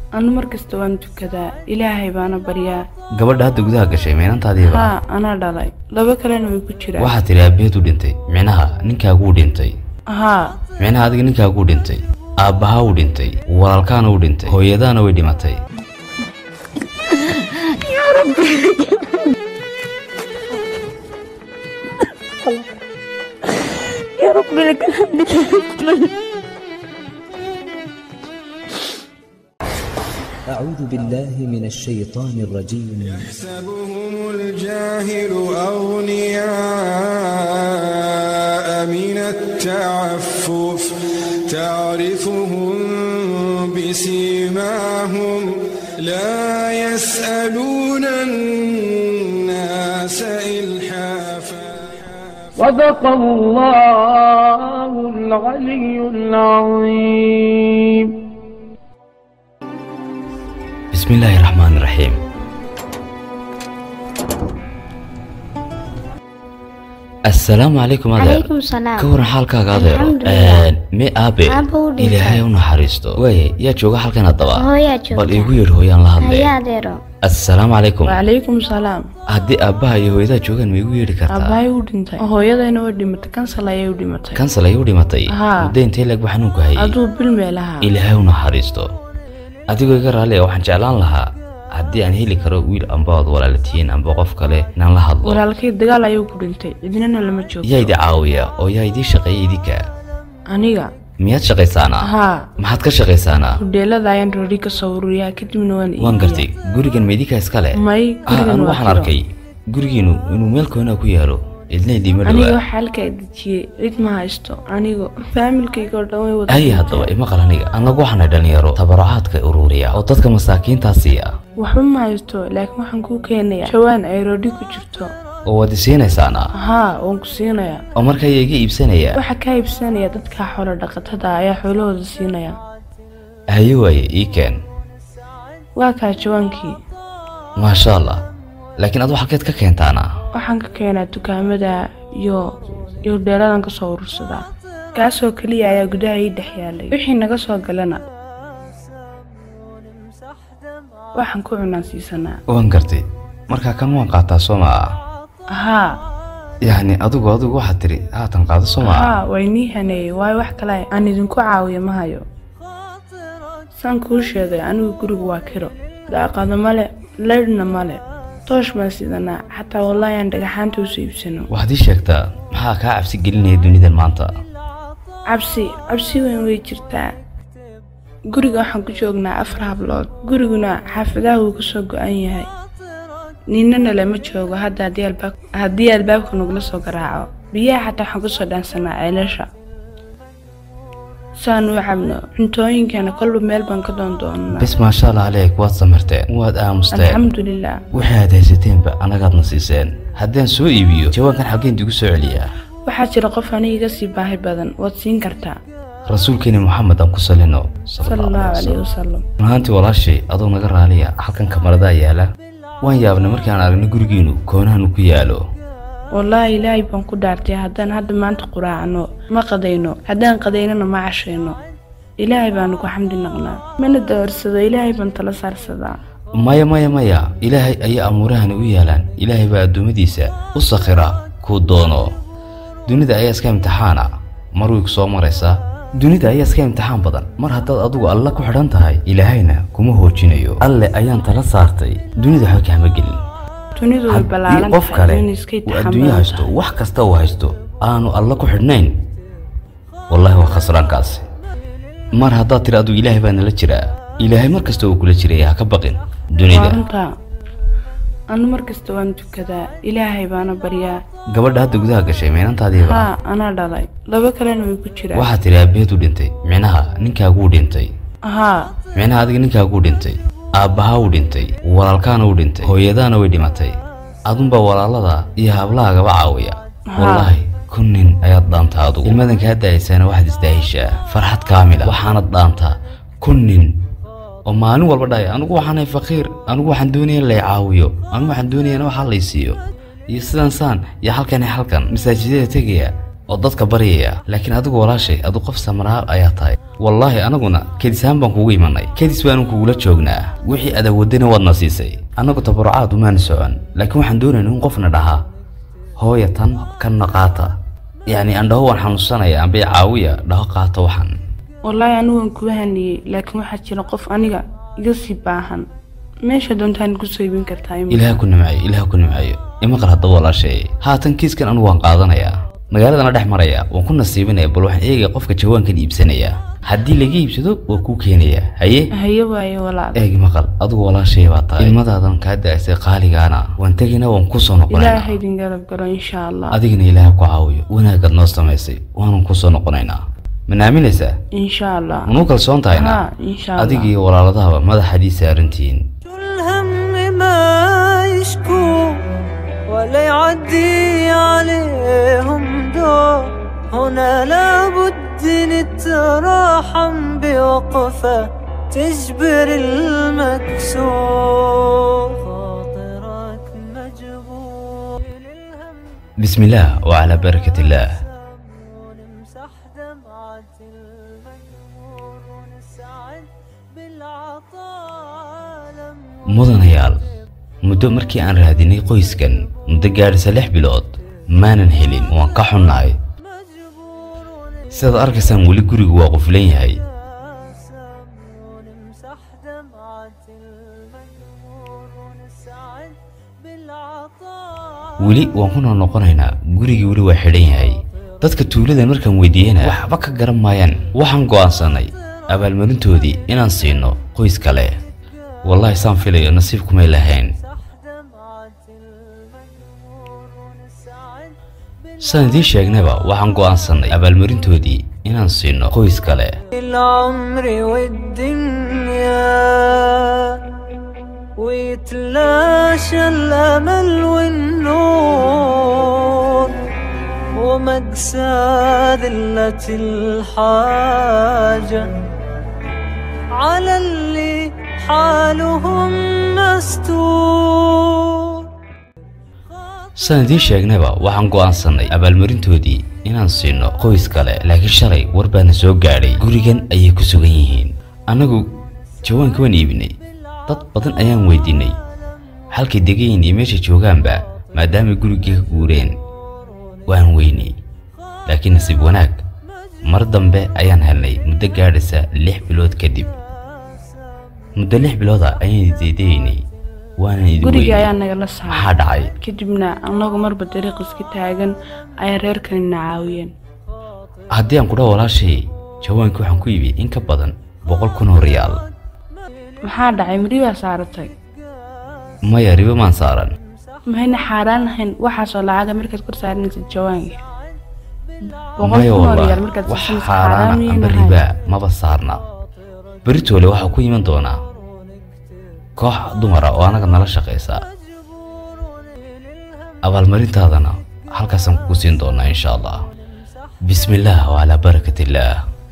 أنا مركز توانت كذا إلهي بانا بريا قبل هذا جودها كشيء مين تادي ها أنا دالاي لو بكرنا ويكتشرا واحد ترى بيتو دنتي معناها نينكا قو دنتي ها معناها هذا نينكا قو دنتي أبها ودنتي والكان ودنتي هو يدانا ودمتي يا ربي يا ربي لك الحمد. أعوذ بالله من الشيطان الرجيم. يحسبهم الجاهل أغنياء من التعفف تعرفهم بسيماهم لا يسألون الناس إلحافا. صدق الله العلي العظيم. بسم الله الرحمن الرحيم. السلام عليكم هذا. عليكم السلام. كورن حالك هذا. مي أبي. إلهي ونحرسته. وين يا جوجا حالك نطبع. هو يا جوجا. بل يقول هو يلا هذا. يا ديرو. السلام عليكم. وعليكم السلام. هدي أبها يهوي إذا جوجا ميقول كرتا. أبها يودينتي. هو يدا ينودي متى كنسل يودي متى. كنسل يودي متى. ودين تيلك بحنوك هاي. أدو بالملها. إلهي ونحرسته. أديكوا يقرأ لي وحن جعلان لها. haddii aan heli karo wiil amba wad walaaltiin amba qof kale inaan la hadlo walaalkay dagaal ayuu ku dhintay idinana lama joogo yaa idin caawiya oo yaa idin shaqeeyay idinka aniga miyaad shaqaysaana maxaad ka shaqaysaana hudheelada ayaan roori ka soo ururiyaa kadibna waan gartay gurigan meedika iska leh may gurigan waxaan arkay gurigiinu inuu meel koona ku yaalo idin diima dhawa aniga waxa halka idijiyay cid ma haysto aniga familkayga oo dhan way wada ay hadaba ima qalaniga anagu waxaan dhalinyaro tabarucaadka ururiya oo dadka masaakiinta siiya waxba ma haysto laakiin waxaan ku keenayaa jawaan ay roodi ku jirto oo wadi siinaysaana waan ku siinayaa oo markay iga iibsanaya waxa ka iibsanaya dadka xoolo dhaqatada ayaa xoolahooda siinaya hayo way ii keen waa ka jawaankii ma sha Allah laakiin aad waxaad ka keentaana waxaan ka keenaa dukaamada iyo dheeradan ka soo urursadaa kaasoo kaliya ayaa gudaha ii dhex yaalay wixii naga soo galana waxaan ku cunaan siisanaa waan gartay marka kan waan qaataa Soomaa yani adigu waxaad tiri haatan qaado Soomaa way niihanay way wax kale aan idinku caawiyo ma hayo san ku sheegay anigu guriga waa kiro daaqada male leedna male توش ما سيدنا حتى والله عندك حانتو سيبسنو وهذه شكتا maxaa ka cabsi gelinay dunida maanta cabsi weyn way jirtaa guriga waxaan ku joognaa 4 hablood guriguna xaafadaha uu ka soo go'an yahay ninna lama joogo haddii albaabka nugula soo garaaco biyaha xataa waxaan ku soo dhaansanaa ceelasha سانو عمنا انتوين كان كله ميل بان كدون دون بس ما شاء الله عليك واد سمرتين واد آمستين الحمد لله وحاد هيستين بقى أنا قاد نصيصين هدين سوء يبيو جوان كان حقين ديقو سعليا وحاجة رقفاني يقسي باهي بدن واتسين كرتا رسول كيني محمد أنكو صلينو صلى الله عليه وسلم هانتي ولا شيء أدو نقر عليا حلقان كمردا يالا وان يابنا مركان أغني قرقينو كونهانو كيالو والله إلهي بانكو دارتي هدان هاد ما انت قراعنو ما قدينو هدان قدينو ما عشينو إلهي بانكو حمد نغنا من الدور سدا إلهي بانتلا صار سدا مايا إلهي أي أمورهن ويالان إلهي بأدو مديسة وصخرة كودونو دونيدا أي اسكا امتحانا مرويك سو مريسا دونيدا أي اسكا امتحان بدن مر هداد أدوغ الله كحرانتهاي إلهينا كومو هوجينيو الله أيان تلا صارتي دونيدا حوكي همجلين haddii qof kale uu adduunyo haysto wax kasta uu haysto aanu alla ku xidhnayn wallahi waa khasraankaasi mar haddaad tiri aduu ilaahay baa nala jiraa ilaahay mar kasta uu kula jiraya ha ka baqin dunida anu mar kasta waan tukadaa ilaahay baana baryaa gabadha hadda gudaha gashay meenantaadiiba anaa dhalay laba kalena way ku jiraan waxaad tiri aabeed u dhintay micnaha ninkaagu dhintay micnaha adiga ninkaagu dhintay aabbaha u dhintay walaalkaana u dhintay hooyadaana way dhimatay adunba walaalada iyo hablahaagaba caawiya wallahi kunnin ayaad dhaantaa adugu ilmadan kaa daaysana waxaad isdaahishaa farxad kaamila waxaanad dhaantaa kunnin oo maalin walba dhahay anigu waxaanay faqiir anigu waxaan doonayaa in la caawiyo anigu waxaan doonayaa in waxa la siiyo iyo sidan saan iyo halkan masaajidada tegaya oo dadka baryaya laakiin adigu walaashay adigu qof samraa ayaa tahay wallaahi anaguna kedisaan baan kugu imanay kedis baan kugula joognaa wixii aad wadana waad nasiisay anagu tabarucaad uma socon laakiin waxaan doonaynaa in qofna dhaha hooyo tan kan qaata yani aan dhaho waan xanuunsanaya aan bay caawiya dhaho qaata waxan wallaahi anigu waan ku haniyay laakiin waxa jira qof aniga iga sii baahan meesha doontaan ku soo iibin kartaa ilaaha ku nimcayo ima qal hadda walaashay haatan kiiskan anigu waan qaadanayaa magaaladana dhex maraya waan ku nasiibinaya bal waxaan eegay qofka jawaankan iibsanaya haddii laga iibsado waa ku keenaya haye waaye walaal eeg maqal adigu walaashay baa tahay ilmadaadan ka daasay qaaligaana waan tagayna waan ku soo noqonaynaa ilaahay idin garab galo insha Allah adigna ilaahay ku caawiyo wanaagad noo samaysay waan ku soo noqonaynaa manaaminaysa insha Allah anu kalsoon tahayna insha Allah adigii walaaladaha madaxadii saarantiin ولا يعدي عليهم دور هنا لابد نتراحم بوقفة تجبر المكسور خاطرك مجبور بسم الله وعلى بركة الله ونمسح دمعة المجبور ونسعد بالعطاء مدنيال muddo markii aan raadinay qoyskan muddo gaarisa 6 bilood maanan helin waan ka xunnaay sida arkaysaan wali gurigu waa quflan yahay wali waan ku noqonaynaa gurigii wali waa xidhan yahay dadka tuulada markaan weydiiyana waxba ka garan maayaan waxaan go'aansanay abaalmarintoodii inaan siino qoys kale wallahi saan filayo nasiibkuma lahayn سندي شيخنبا وحن go'aansanay abaalmarintoodii inaan siino qoys kale العمر والدنيا ويتلاشى الامل والنور ومأسى ذلة الحاجة على اللي حالهم مستور سندي شيخنبا waxaan go'aansanay abaalmarintoodii inaan siino qoys kale laakiin shalay warbaana soo gaaray gurigan ayay ku sugan yihiin anagu jawaanka waan iibinay dad badan ayaan weydiinay halkii degayn iyo meesha joogaanba maadaama guriga ka guureen waan weynay laakiin nasiib wanaag mar dambe ayaan helnay muddo gaaraysa 6 bilood kadib muddo 6 bilood ayaan diidaynay guriga ayaa naga la maxaa dhacay kadibna anagu marba dariiq iska taagan ay reerkan nacaawiyeen haddii aan ku dhaw walaashay jawaanka waxaan ku iibiyay in ka badan 100,000 riyaal maxaa dhacay mariba saaratay maya riba maan saaran mahayna xaaraan lahayn waxaasoo lacaga markaad kor saaranaysid jawaanka 100,000 riyaal markaad siisid xaaraan ama riba maba saarna beritoole waxaa ku iman doonaa koox dumara oo anaga nala shaqeysa abaalmarintaadana halkaasaan kugu siin doonaa insha Allah bismillah wa ala barakatillah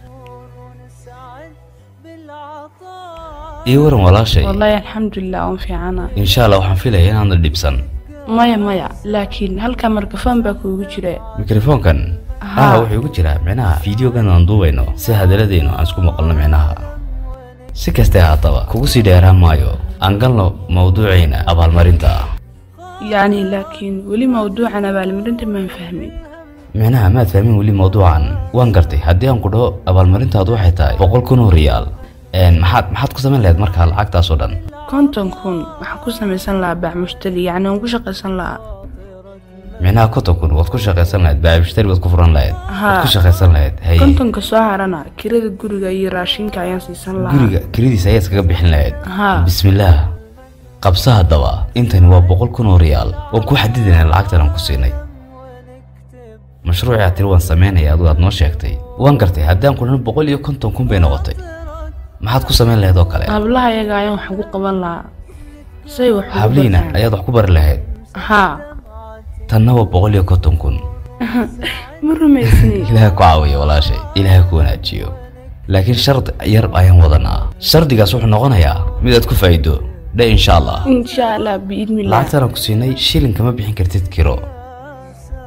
waran walaashay wallahi alxamdulillah waan fiicana insha Allah waxaan filayaa inaan dhibsan maya laakiin halka mikrofon baa kuugu jira mikrofonkan wuxuu ku jiraa macnaha fiidiyogan aan duubayno si hadaladeennu aan isku maqalno macnaha si kasta haataba kugu sii dheeraan maayo aan galno mawduuceena abaalmarinta يعني لكن ولي موضوعنا abaalmarinta ma fahmin macnaha ma fahmin wali mawduucan waan gartay haddii aan ku dhaho abaalmarintaadu waxay tahay 100,000 riyaal maxaad ku samayn lahayd markaa lacagtaas oo dhan 50,000 waxaan ku samaysan lahaa baac mushtari yani waan ku shaqaysan lahaa macnaha 50,000 waad ku shaqaysan lahayd baac mushtari waad ku furan lahayd waad ku shaqaysan lahayd 50,000 ka soo harana kirada guriga iyo raashinka ayaan siisan lahaa guriga kiradiisa ayaad kaga bixin lahayd bismillaah qabsaha daba intani waa 100,000 riyaal oo ku xadidina lacagtan aan ku siinay mashruuca tir waan sameynaya aad noo sheegtay waan gartay haddii aan ku dhaho 150,000 bay noqotay maxaad ku sameyn lahayd oo kale hablaha ayaga ayaan wax ugu qaban lahaa say wax habliina ayaad wax ku bari lahayd tanna waa 150,000 ma rumaysni ilaahay ku caawiyo walaashay ilaahay ku wanaajiyo laakiin shart yar ayaan wadanaa shardigaas wuxuu noqonayaa mid aad ku faa'iido ده إن شاء الله إن شاء الله بإذن الله لعتنا كسيني شيلن كما بيحن كرتيت كيرو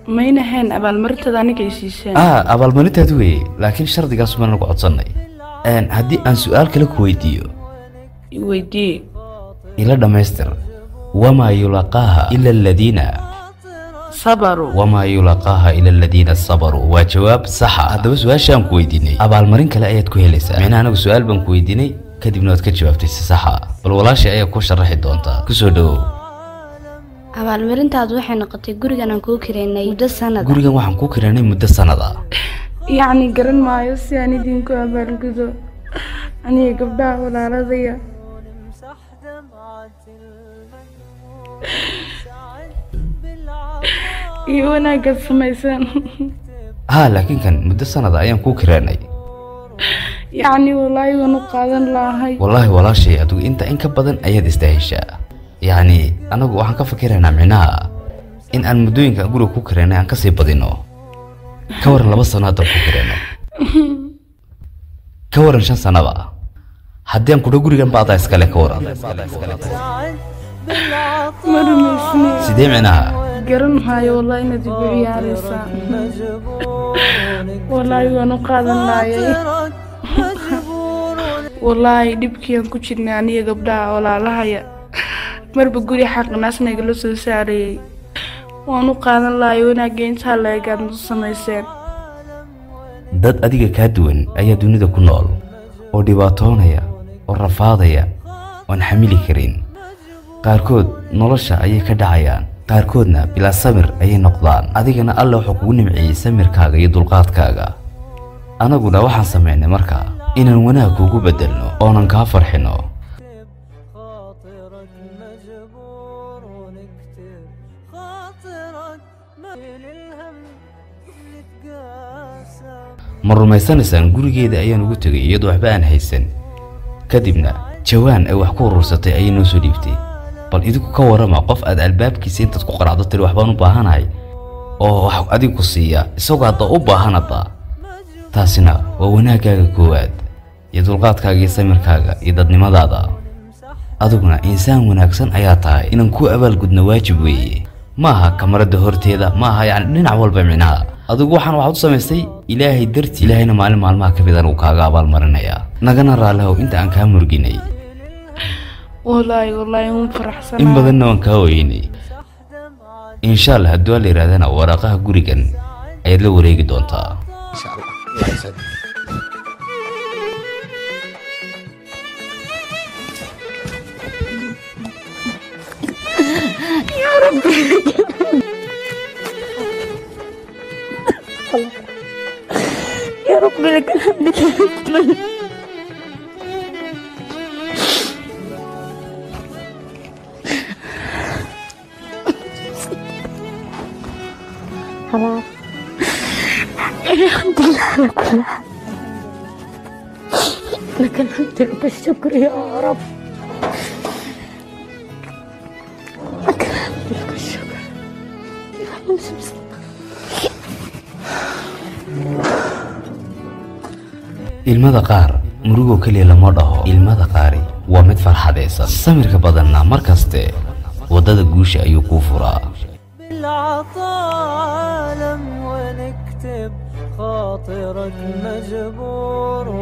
mayna hayn abaalmarintada aniga ay siiseen abaalmarintaad weeye laakiin shardigaas ma nagu codsanay haddii aan su'aal kale ku weydiiyo weydii ila dhamaystir wamaa yulaqaaha ila aladiina sabaruu wamaa yulaqaaha ila aladiina sabaruu waa jawaab saxa haddaba su-aashaan ku weydiinay abaalmarin kale ayaad ku helaysaa micnaha anagu su-aal baan ku weydiinay kadibna waad ka jawaabtay si saxa bal walaashii ayaa ku sharaxi doontaa kusoo dhawow abaalmarintaadu waxay noqotay gurigan aan kuu kireynay muddo sanad gurigan waxaan kuu kireynay muddo sanad ah yacni garan maayo si aan idinku abaalgudo aniga gabdhaha walaaladaya iyo wanaagaad samaysaan laakiin kan muddo sanada ayaan kuu kireynay yacni wallaahi waan u qaadan lahay wallaahi walaashay adigu inta in ka badan ayaad istaheshaa yacni anagu waxaan ka fikiraynaa micnaha in aan muddooyinka guriga ku kireynay aan kasii badino ka waran 2 sano haddaan ku kireyno ka waran 5 sanaba haddii aan kudha gurigan baadaa iskale ka waran ma rumaysni sidee micnaha garan maayo wallaahi inaad igu ciyaaraysaa wallaahi waan u qaadan laayay wallaahi dhibkiiaan ku jirnay aniga gabdhaha walaalahaya marba guri xaqnaasna igala soo saarayay waan u qaadan laayay wanaagga intaa la-egaad nadu samayseen dad adiga kaa duwan ayaa dunida ku nool oo dhibaatoonaya oo rafaadaya oon xamili karin qaarkood nolosha ayay ka dhacayaan qaarkoodna bilaa samir ayay noqdaan adigana alla wuxuu kugu nimceeyey samirkaaga iyo dulqaadkaaga anaguna waxaan samaynay markaa inaan wanaag kugu bedelno oonan kaa farxino ma rumaysanaysaan gurigeeda ayaan ugu tegay iyadoo waxba aan haysan kadibna jawaan ay wax ku urursatay ayay noo soo dhiibtay bal idinku ka warama qof aad albaabkiisa intaad ku qaracdo tiri waxbaan u baahanahay oo wax adigu siiya isagoo hadda u baahanada taasina waa wanaagaaga koowaad iyo dulqaadkaaga iyo samirkaaga iyo dadnimadaada adiguna insaan wanaagsan ayaa tahay inaan ku abaalgudno waajib weeye maaha kamarada horteeda maaha yacni dhinac walba micnaha adigu waxaan waxaad u samaystay ilaahay dartii ilaahayna maalin maalmaha ka mid uu kaaga abaalmarinayaa nagana raalihow inta aan kaa murginay wallaahi waan faraxsanahay in badanna waan kaa weynay insha allah haddii la yidhaahdana waraaqaha gurigan ayaad la wareegi doontaa يا ربي يا رب لك الحمد خلاص الحمد لله على كل حال لك الحمد لك الشكر يا رب لك الحمد لك الشكر ilmada qaar murugo kaliya lama dhaho ilmada qaari waa mid farxadaysan samirka badanna markaste wadada guusha ayuu ku furaa بالعطاء لم ونكتب خاطرك مجبور